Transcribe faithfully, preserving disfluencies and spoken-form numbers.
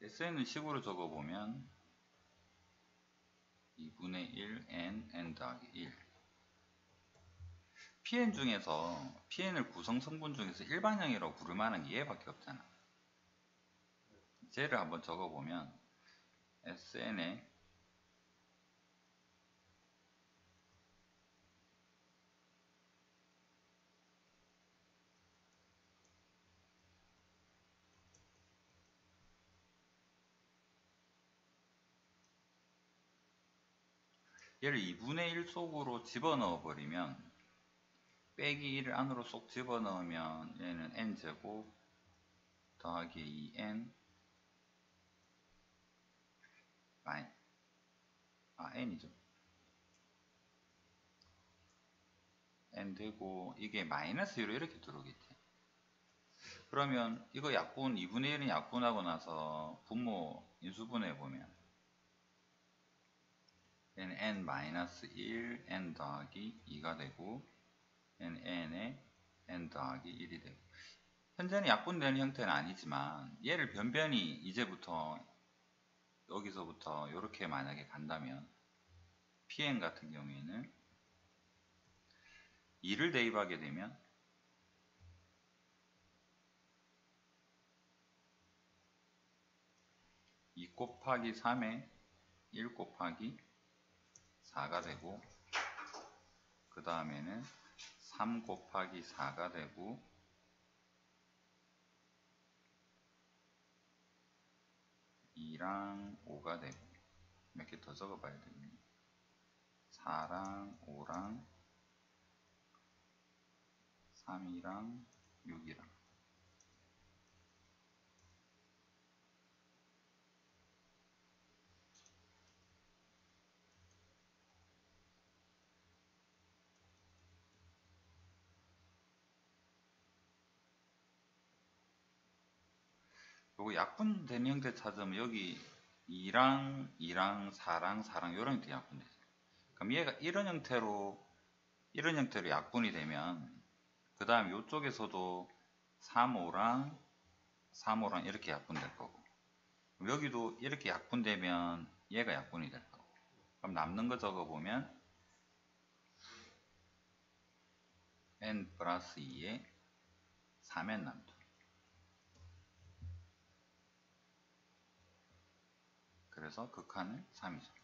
에스엔은 식으로 적어보면 이분의 일 n, n 더하기 일. 피엔 중에서 피엔을 구성 성분 중에서 일반형이라고 부를 만한 게 얘밖에 없잖아. 쟤를 한번 적어보면 에스엔에 얘를 이분의 일 속으로 집어넣어 버리면, 빼기 일을 안으로 쏙 집어넣으면 얘는 n제곱 더하기 이 엔 마이 아 n이죠. n 되고 이게 마이너스 이로 이렇게 들어오겠지. 그러면 이거 약분 이분의 일은 약분하고 나서 분모 인수분해 보면 얘는 n 마이너스 일, n 더하기 이가 되고 얘는 n에 n 더하기 일이 되고, 현재는 약분되는 형태는 아니지만 얘를 변변히 이제부터 여기서부터 이렇게 만약에 간다면 피엔 같은 경우에는 이를 대입하게 되면 이 곱하기 삼에 일 곱하기 사가 되고, 그 다음에는 삼 곱하기 사가 되고, 이랑 오가 되고, 몇 개 더 적어 봐야 되겠네. 사랑 오랑 삼이랑 육이랑. 요거 약분된 형태 찾으면 여기 이랑 이랑 사랑 사랑 이런 형태 약분되죠. 그럼 얘가 이런 형태로 이런 형태로 약분이 되면 그 다음 요쪽에서도 삼, 오랑 삼, 오랑 이렇게 약분될 거고, 그럼 여기도 이렇게 약분되면 얘가 약분이 될 거고, 그럼 남는 거 적어보면 n 플러스 이에 삼 엔 남죠. 그래서 극한은 삼이죠.